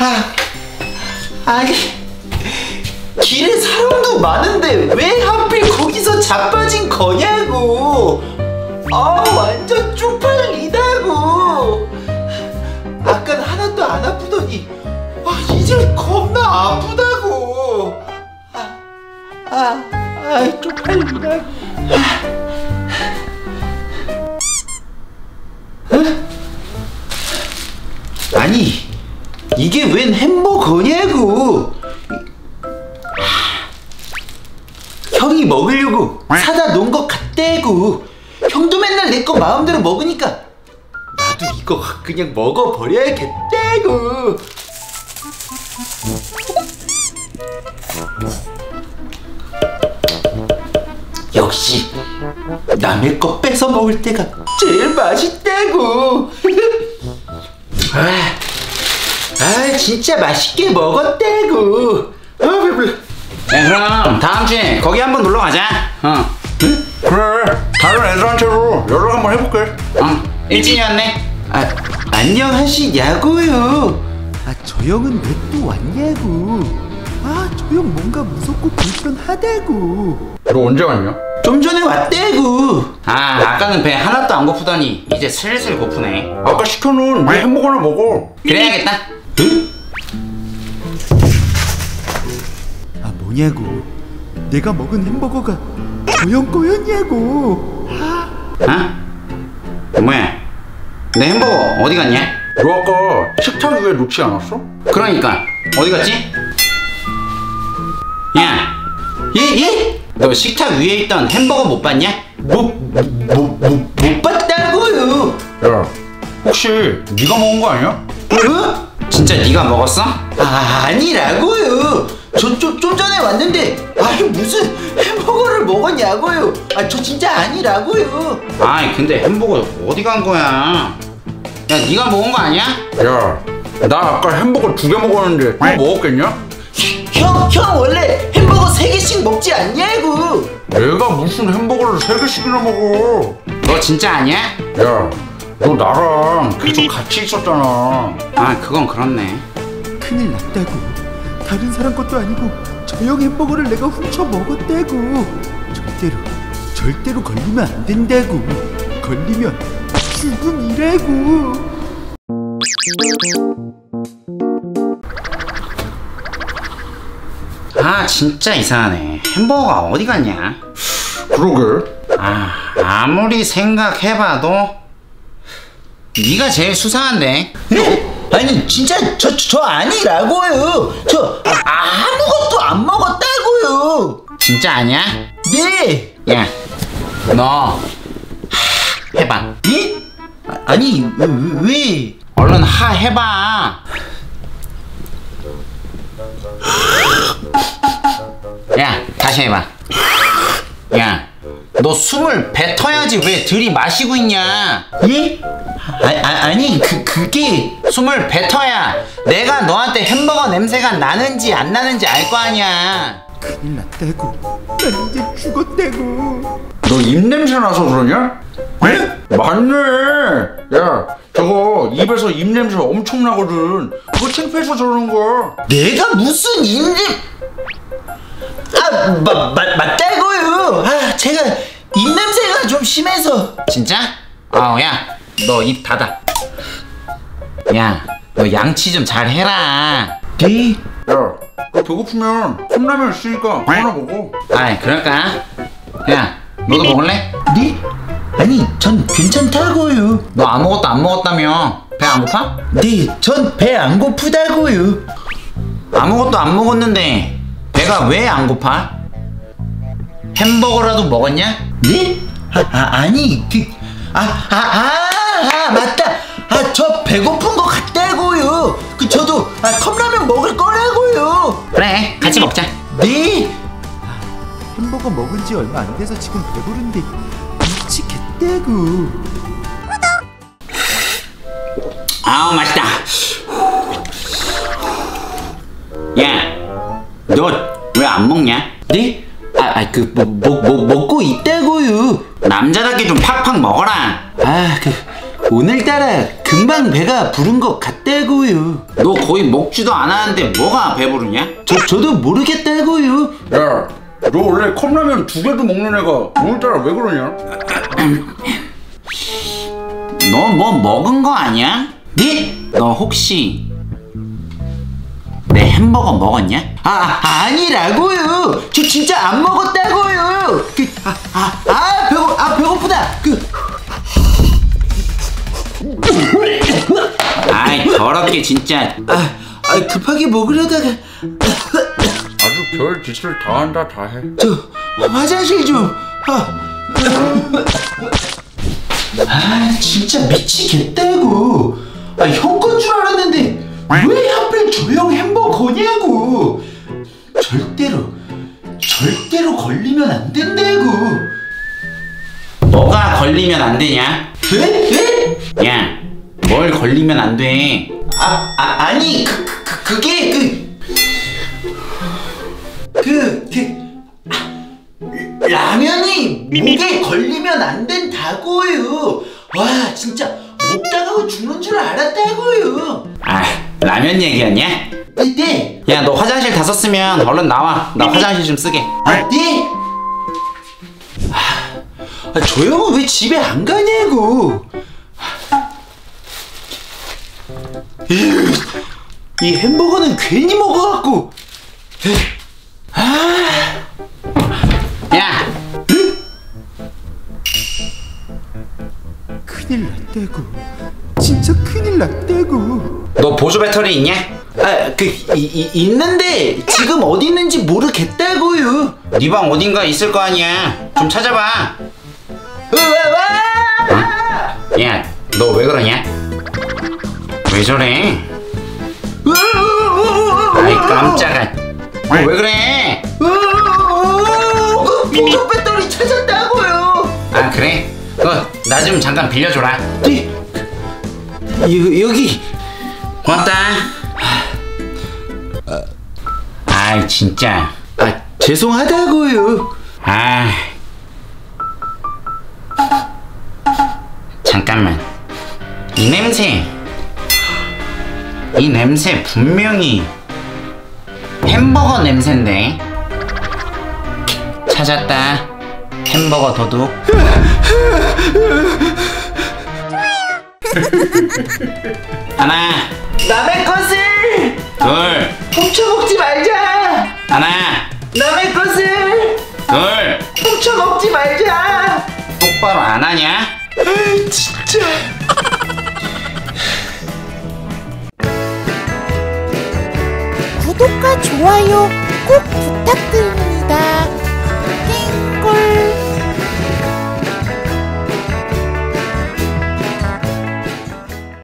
아니 길에 사람도 많은데 왜 하필 거기서 자빠진 거냐고. 완전 쪽팔리다고. 아깐 하나도 안 아프더니 이제 겁나 아프다고. 쪽팔리다고. 아니 이게 웬 햄버거냐고. 형이 먹으려고 사다 놓은 것 같대고. 형도 맨날 내 거 마음대로 먹으니까 나도 이거 그냥 먹어버려야겠다고. 역시 남의 거 뺏어 먹을 때가 제일 맛있다고. 진짜 맛있게 먹었다고. 배불러. 그럼 다음 주에 거기 한번 놀러 가자. 그래, 다른 애들한테도 연락 한번 해볼게. 일진이 왔네. 안녕하시냐고요. 저 형은 왜 또 왔냐고. 저 형 뭔가 무섭고 불편하다고. 너 언제 왔냐? 좀 전에 왔대고. 아까는 배 하나도 안 고프더니 이제 슬슬 고프네. 아까 시켜놓은 내 햄버거나 먹어. 그래야겠다. 뭐냐고. 내가 먹은 햄버거가 저 형 거였냐고. 뭐야, 내 햄버거 어디 갔냐? 너 아까 식탁 위에 놓지 않았어? 그러니까 어디 갔지? 야, 예? 너 식탁 위에 있던 햄버거 못 봤냐? 못 봤다고요. 야, 혹시 네가 먹은 거 아니야? 진짜 네가 먹었어? 아니라고요. 좀 전에 왔는데 무슨 햄버거를 먹었냐고요. 저 진짜 아니라고요. 근데 햄버거 어디 간 거야? 야, 네가 먹은 거 아니야? 야, 나 아까 햄버거 2개 먹었는데 또 먹었겠냐? 형 원래 햄버거 3개씩 먹지 않냐고. 내가 무슨 햄버거를 3개씩이나 먹어. 너 진짜 아니야? 야, 너 나랑 계속 같이 있었잖아. 그건 그렇네. 큰일 났다고. 다른 사람 것도 아니고 저 형 햄버거를 내가 훔쳐 먹었다고. 절대로 걸리면 안 된다고. 걸리면 죽음이라고. 진짜 이상하네. 햄버거가 어디 갔냐? 그러게. 아무리 생각해봐도 네가 제일 수상한데. 아니 진짜 저 아니라고요. 저 아무것도 안 먹었다고요. 진짜 아니야? 네. 야, 너 해봐. 예? 아니 왜? 얼른 해봐. 야, 다시 해봐. 야, 너 숨을 뱉어야지 왜 들이마시고 있냐? 예? 아니 그게 숨을 뱉어야 내가 너한테 햄버거 냄새가 나는지 안 나는지 알 거 아니야. 큰일 났다고. 난 이제 죽었다고. 너 입냄새 나서 그러냐? 네? 맞네. 야, 저거 입에서 입냄새 엄청 나거든. 그거 창피해서 저러는 거야. 내가 무슨 입냄... 맞다고요. 제가 입냄새가 좀 심해서. 진짜? 야, 너 입 닫아. 야, 너 양치 좀 잘 해라. 네? 야, 너 배고프면 컵라면 있으니까 하나 먹어. 그럴까? 야, 너도 먹을래? 네? 아니 전 괜찮다고요. 너 아무것도 안 먹었다며. 배 안 고파? 네, 전 배 안 고프다고요. 아무것도 안 먹었는데 배가 왜 안 고파? 햄버거라도 먹었냐? 네? 아니 맞다. 저 배고픈 거 같다고요. 저도 컵라면 먹을 거라고요. 그래, 같이 먹자. 네? 햄버거 먹은 지 얼마 안 돼서 지금 배부른데 미치겠다고. 맛있다. 야, 너 왜 안 먹냐? 네? 먹고 있다고요. 남자답게 좀 팍팍 먹어라. 오늘따라 금방 배가 부른 것 같다고요. 너 거의 먹지도 않았는데 뭐가 배부르냐? 저도 모르겠다고요. 야, 너 원래 컵라면 2개도 먹는 애가 오늘따라 왜 그러냐? 너 뭐 먹은 거 아니야? 네? 너 혹시 내 햄버거 먹었냐? 아니라고요. 저 진짜 안 먹었다고요. 배고프다. 아이 더럽게 진짜. 급하게 먹으려다가 아주 별 짓을 다 한다 다 해. 저 화장실 좀. 진짜 미치겠다고. 형 건 줄 알았는데 왜 하필 저 형 햄버거냐고. 절대로 걸리면 안 된다고. 뭐가 걸리면 안 되냐? 네? 야, 뭘 걸리면 안 돼? 아니 그게 라면이 목에 걸리면 안 된다고요. 와 진짜 먹다가 죽는 줄 알았다고요. 라면 얘기였냐? 네. 야, 너 화장실 다 썼으면 얼른 나와. 나 화장실 좀 쓰게. 네. 저 형은 왜 집에 안 가냐고. 이 햄버거는 괜히 먹어갖고. 야, 큰일 났다고. 진짜 큰일 났다고. 너 보조 배터리 있냐? 있는데 지금 어디 있는지 모르겠다고요. 네 방 어딘가 있을 거 아니야. 좀 찾아봐. 야, 너 왜 그러냐? 왜 저래? 아이 깜짝아. 왜 그래? 보조 배터리 찾았다고요. 그래? 나 좀 잠깐 빌려줘라. 네. 여기. 고맙다. 아이 진짜. 죄송하다고요. 잠깐만. 이 냄새 분명히 햄버거 냄새인데. 찾았다. 햄버거 도둑. 하나, 남의 것을 둘, 훔쳐먹지 말자. 하나, 남의 것을 둘. 훔쳐먹지 말자. 똑바로 안 하냐? 진짜. 구독과 좋아요 꼭 부탁드립니다.